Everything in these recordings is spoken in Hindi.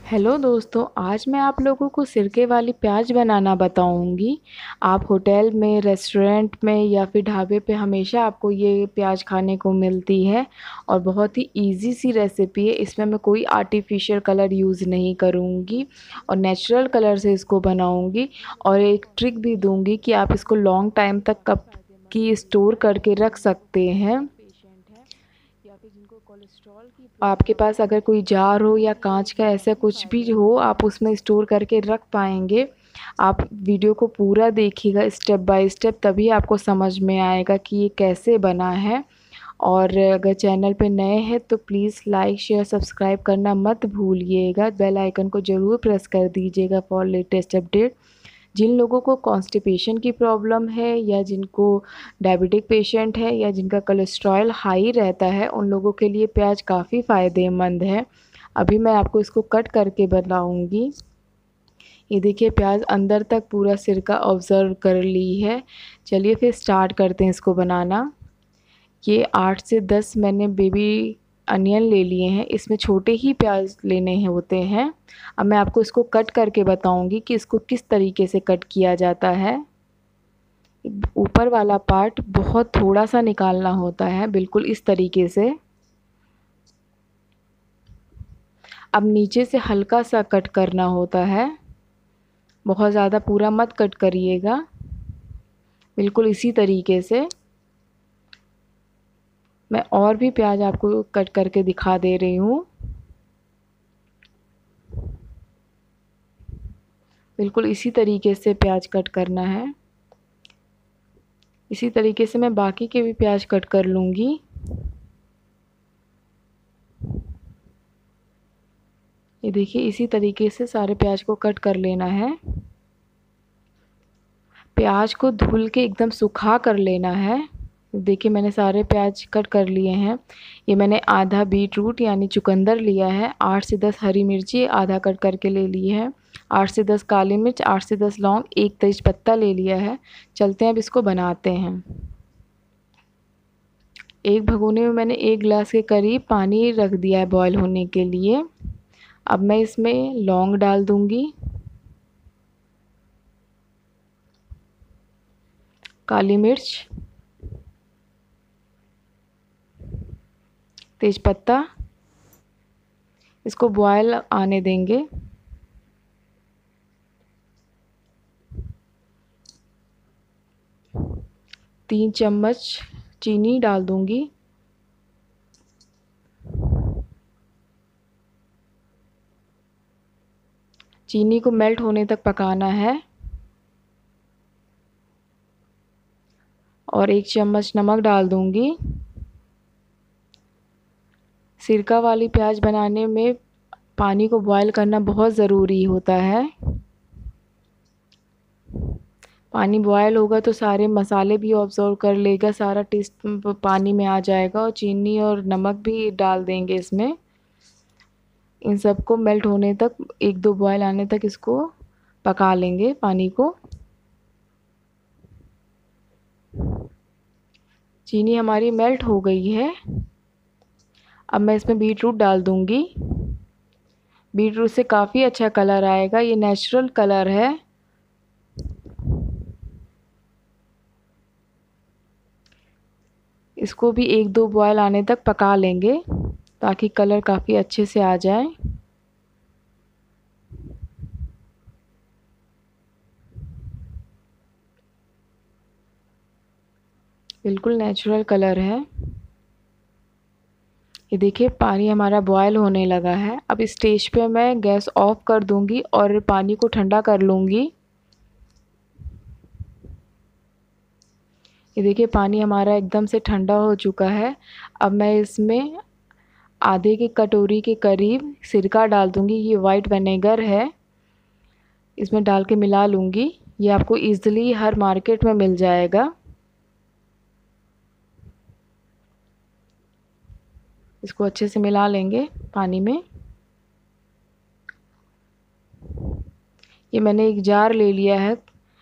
हेलो दोस्तों, आज मैं आप लोगों को सिरके वाली प्याज बनाना बताऊंगी। आप होटल में, रेस्टोरेंट में या फिर ढाबे पे हमेशा आपको ये प्याज खाने को मिलती है और बहुत ही इजी सी रेसिपी है। इसमें मैं कोई आर्टिफिशियल कलर यूज़ नहीं करूँगी और नेचुरल कलर से इसको बनाऊँगी। और एक ट्रिक भी दूँगी कि आप इसको लॉन्ग टाइम तक कब की स्टोर करके रख सकते हैं। या फिर जिनको कोलेस्ट्रॉल की आपके पास अगर कोई जार हो या कांच का ऐसा कुछ भी हो, आप उसमें स्टोर करके रख पाएंगे। आप वीडियो को पूरा देखिएगा स्टेप बाय स्टेप, तभी आपको समझ में आएगा कि ये कैसे बना है। और अगर चैनल पे नए हैं तो प्लीज़ लाइक शेयर सब्सक्राइब करना मत भूलिएगा। बेल आइकन को ज़रूर प्रेस कर दीजिएगा फॉर लेटेस्ट अपडेट। जिन लोगों को कॉन्स्टिपेशन की प्रॉब्लम है या जिनको डायबिटिक पेशेंट है या जिनका कोलेस्ट्रॉल हाई रहता है, उन लोगों के लिए प्याज काफ़ी फ़ायदेमंद है। अभी मैं आपको इसको कट करके बताऊंगी। ये देखिए, प्याज अंदर तक पूरा सिरका ऑब्ज़र्व कर ली है। चलिए फिर स्टार्ट करते हैं इसको बनाना। ये 8 से 10 मैंने बेबी अनियन ले लिए हैं। इसमें छोटे ही प्याज लेने होते हैं। अब मैं आपको इसको कट करके बताऊंगी कि इसको किस तरीके से कट किया जाता है। ऊपर वाला पार्ट बहुत थोड़ा सा निकालना होता है, बिल्कुल इस तरीके से। अब नीचे से हल्का सा कट करना होता है, बहुत ज़्यादा पूरा मत कट करिएगा, बिल्कुल इसी तरीके से। मैं और भी प्याज आपको कट करके दिखा दे रही हूँ। बिल्कुल इसी तरीके से प्याज कट करना है। इसी तरीके से मैं बाकी के भी प्याज कट कर लूँगी। ये देखिए, इसी तरीके से सारे प्याज को कट कर लेना है। प्याज को धुल के एकदम सूखा कर लेना है। देखिए, मैंने सारे प्याज कट कर लिए हैं। ये मैंने आधा बीट रूट यानी चुकंदर लिया है, 8 से 10 हरी मिर्ची आधा कट करके ले ली है, 8 से 10 काली मिर्च, 8 से 10 लौंग, एक तेज पत्ता ले लिया है। चलते हैं अब इसको बनाते हैं। एक भगोने में मैंने 1 गिलास के करीब पानी रख दिया है बॉयल होने के लिए। अब मैं इसमें लौंग डाल दूंगी, काली मिर्च, तेज़पत्ता। इसको बॉयल आने देंगे। तीन चम्मच चीनी डाल दूंगी। चीनी को मेल्ट होने तक पकाना है। और 1 चम्मच नमक डाल दूंगी। सिरका वाली प्याज बनाने में पानी को बॉयल करना बहुत ज़रूरी होता है। पानी बॉयल होगा तो सारे मसाले भी ऑब्जर्व कर लेगा, सारा टेस्ट पानी में आ जाएगा। और चीनी और नमक भी डाल देंगे इसमें। इन सबको मेल्ट होने तक, 1-2 बॉयल आने तक इसको पका लेंगे पानी को। चीनी हमारी मेल्ट हो गई है। अब मैं इसमें बीट रूट डाल दूंगी। बीट रूट से काफ़ी अच्छा कलर आएगा, ये नेचुरल कलर है। इसको भी 1-2 बॉयल आने तक पका लेंगे ताकि कलर काफ़ी अच्छे से आ जाए। बिल्कुल नेचुरल कलर है। ये देखिए, पानी हमारा बॉयल होने लगा है। अब इस स्टेज पे मैं गैस ऑफ कर दूंगी और पानी को ठंडा कर लूँगी। ये देखिए, पानी हमारा एकदम से ठंडा हो चुका है। अब मैं इसमें आधे की कटोरी के करीब सिरका डाल दूंगी। ये वाइट विनेगर है, इसमें डाल के मिला लूँगी। ये आपको ईज़िली हर मार्केट में मिल जाएगा। इसको अच्छे से मिला लेंगे पानी में। ये मैंने एक जार ले लिया है,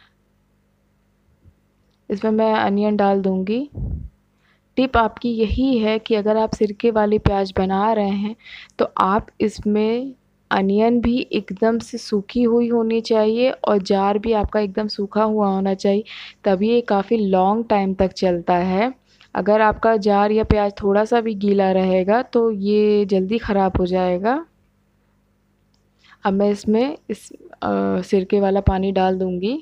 इसमें मैं अनियन डाल दूंगी। टिप आपकी यही है कि अगर आप सिरके वाली प्याज बना रहे हैं तो आप इसमें अनियन भी एकदम से सूखी हुई होनी चाहिए और जार भी आपका एकदम सूखा हुआ होना चाहिए, तभी ये काफ़ी लॉन्ग टाइम तक चलता है। अगर आपका जार या प्याज थोड़ा सा भी गीला रहेगा तो ये जल्दी ख़राब हो जाएगा। अब मैं इसमें सिरके वाला पानी डाल दूँगी।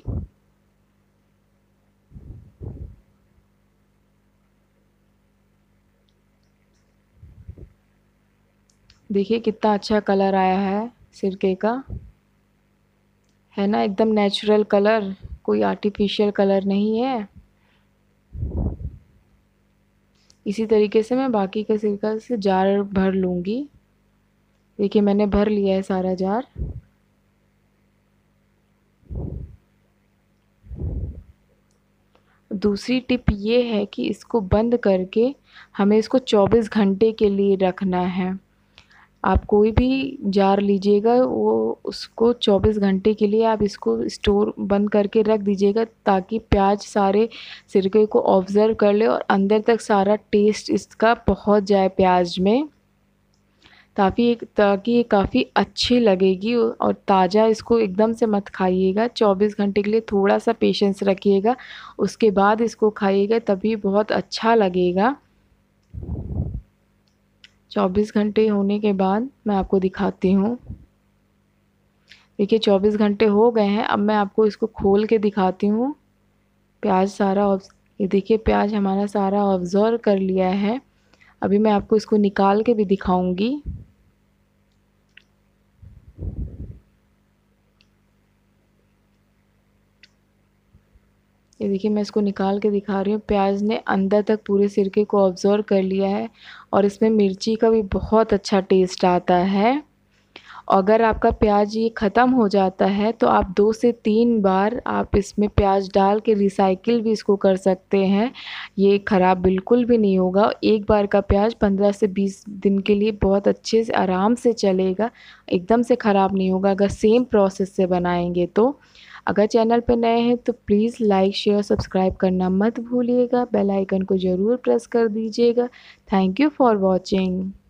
देखिए कितना अच्छा कलर आया है सिरके का, है ना, एकदम नेचुरल कलर, कोई आर्टिफिशियल कलर नहीं है। इसी तरीके से मैं बाकी का सिरका से जार भर लूँगी। देखिए मैंने भर लिया है सारा जार। दूसरी टिप ये है कि इसको बंद करके हमें इसको 24 घंटे के लिए रखना है। आप कोई भी जार लीजिएगा वो उसको 24 घंटे के लिए आप इसको स्टोर बंद करके रख दीजिएगा, ताकि प्याज सारे सिरके को ऑब्ज़र्व कर ले और अंदर तक सारा टेस्ट इसका पहुंच जाए प्याज में, ताकि ये काफ़ी अच्छी लगेगी। और ताज़ा इसको एकदम से मत खाइएगा, 24 घंटे के लिए थोड़ा सा पेशेंस रखिएगा, उसके बाद इसको खाइएगा तभी बहुत अच्छा लगेगा। 24 घंटे होने के बाद मैं आपको दिखाती हूँ। देखिए 24 घंटे हो गए हैं, अब मैं आपको इसको खोल के दिखाती हूँ। प्याज सारा ये देखिए प्याज हमारा सारा ऑब्ज़र्व कर लिया है। अभी मैं आपको इसको निकाल के भी दिखाऊंगी। ये देखिए मैं इसको निकाल के दिखा रही हूँ, प्याज ने अंदर तक पूरे सिरके को ऑब्ज़र्व कर लिया है और इसमें मिर्ची का भी बहुत अच्छा टेस्ट आता है। अगर आपका प्याज ये ख़त्म हो जाता है तो आप 2 से 3 बार आप इसमें प्याज डाल के रिसाइकिल भी इसको कर सकते हैं, ये ख़राब बिल्कुल भी नहीं होगा। एक बार का प्याज 15 से 20 दिन के लिए बहुत अच्छे से आराम से चलेगा, एकदम से ख़राब नहीं होगा अगर सेम प्रोसेस से बनाएंगे तो। अगर चैनल पर नए हैं तो प्लीज़ लाइक शेयर सब्सक्राइब करना मत भूलिएगा, बेल आइकन को ज़रूर प्रेस कर दीजिएगा। Thank you for watching.